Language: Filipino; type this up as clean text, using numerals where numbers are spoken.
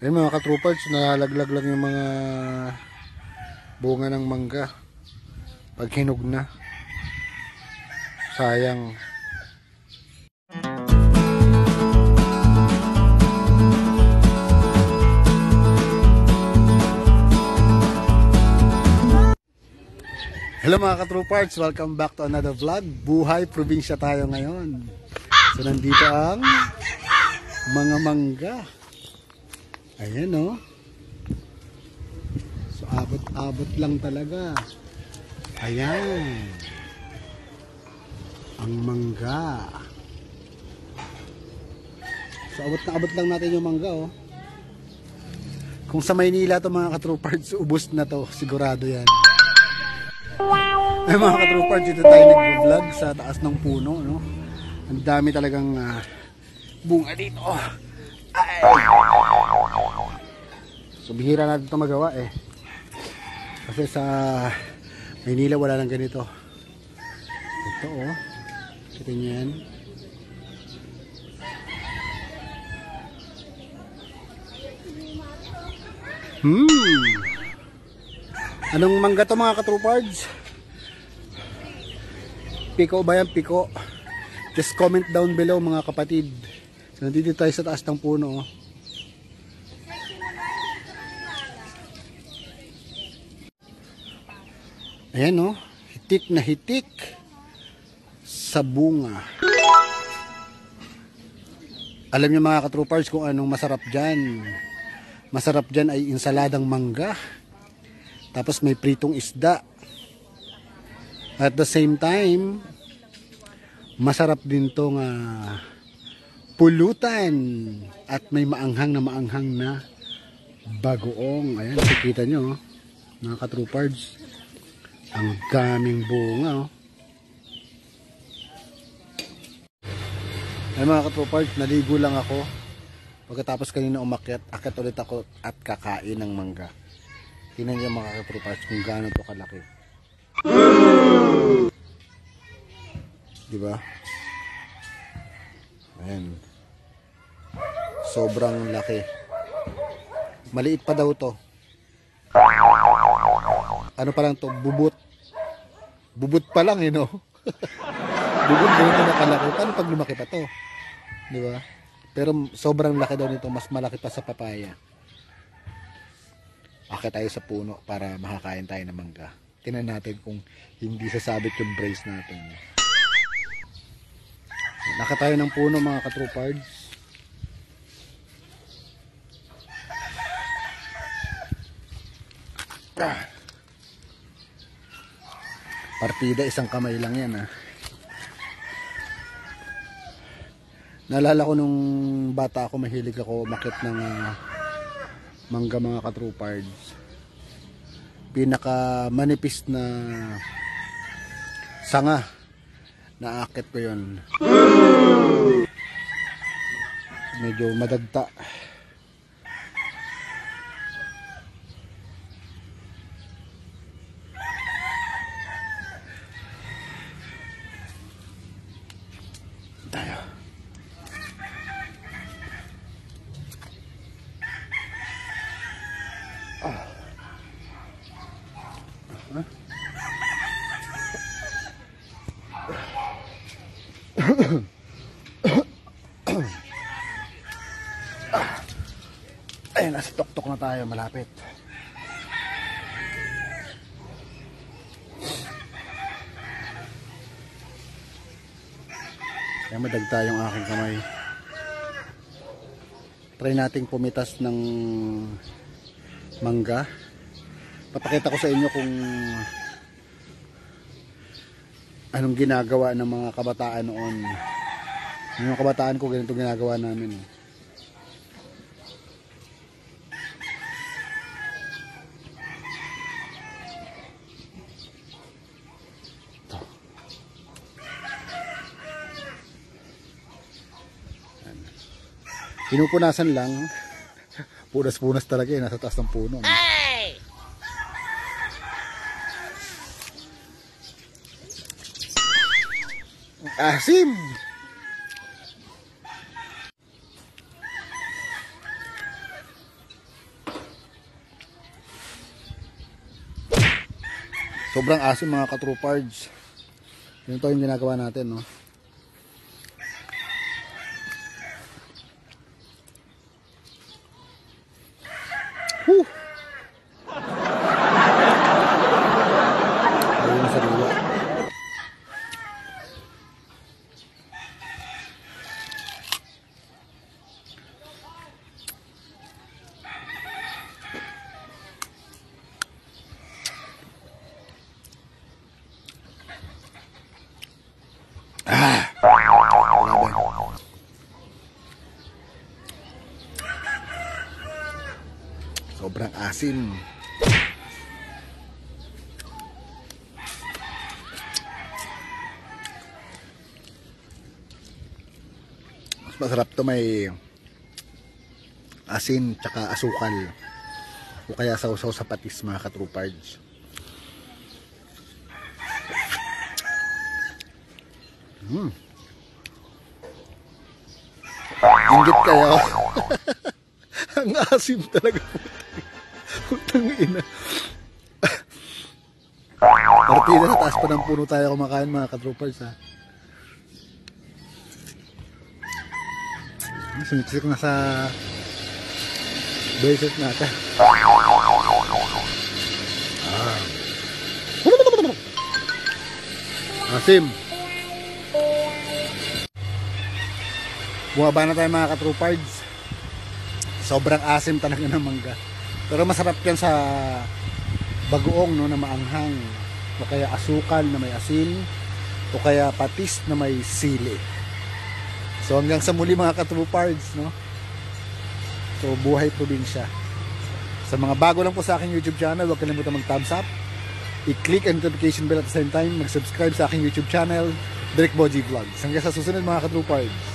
Ayun mga katroopers, nalalaglag lang yung mga bunga ng mangga pag hinog na. Sayang. Hello mga katroopers, welcome back to another vlog. Buhay probinsya tayo ngayon. So nandito ang mga mangga. Ayan o. So abot-abot lang talaga. Ayan. Ang mangga. So abot na abot lang natin yung mangga o. Kung sa Maynila to mga katroopers, ubos na to. Sigurado yan. Ay mga katroopers, dito tayo nag-vlog sa taas ng puno, no? Ang dami talagang bunga dito. Ay. So bihira natin ito magawa eh. Kasi sa Maynila wala nang ganito. Ito oh. Kita niyo yan. Anong mangga to mga katroopers? Piko ba yan? Piko. Just comment down below mga kapatid. So nandito tayo sa taas ng puno. Ayan oh. Hitik na hitik sa bunga. Alam niyo mga katroopers kung anong masarap dyan. Masarap dyan ay insaladang mangga. Tapos may pritong isda. At the same time, masarap din tong pulutan at may maanghang na bagoong. Ayan, nakikita nyo mga katroopers, ang daming bunga. Ay mga katroopers, naligo lang ako. Pagkatapos kanina umakyat, akit ulit ako at kakain ng mangga. Tingnan niyo mga katroopers kung gaano to kalaki. Diba? Ayan. Sobrang laki. Maliit pa daw to. Ano pa lang to? Bubut. Bubut pa lang, no? Bubut ganito na kalaki. Paano pag lumaki pa to? Diba? Pero sobrang laki daw nito. Mas malaki pa sa papaya. Akit tayo sa puno para makakain tayo ng mangga. Tingnan natin kung hindi sasabit yung brace natin. Naka tayo ng puno mga katroopers. Partida isang kamay lang yan. Naalala ko nung bata ako, mahilig ako umakyat ng mangga mga katroopers. Pinaka manipis na sanga, naakit ko yun. Medyo madagta. Tayo. Ayun, nasa tuktok na tayo, malapit. Kaya madagta yung aking kamay. Try nating pumitas ng mangga. Papakita ko sa inyo kung anong ginagawa ng mga kabataan noon. Yung kabataan ko, ganito ginagawa namin. Pinupunasan lang. Punas-punas talaga nasa taas ng puno. Hey! Asim! Sobrang asim mga ka-troopards. Ganito yung ginagawa natin, no? Whew! Ayun sa dulo. Sobrang asim. Mas masarap to may asin tsaka asukal o kaya sausaw sa patis mga ka-troopards. Inggit kayo. Ang asim talaga. Putang ina. Partida sa taas pa ng puno tayo kumakain mga ka-troopers, ha. Sumiksik na sa bracelet natin. Asim. Bumaba na tayo mga ka-troopards. Sobrang asim talaga ng mangga. Pero masarap yan sa bagoong, no, na maanghang. O kaya asukal na may asin. O kaya patis na may sili. So hanggang sa muli mga ka-troopards, no? So buhay probinsya. Sa mga bago lang po sa aking YouTube channel, huwag kalimutan mag-thumbs up. I-click ang notification bell at the same time. Mag-subscribe sa aking YouTube channel, Derek Boji Vlogs. Hanggang sa susunod mga ka-troopards.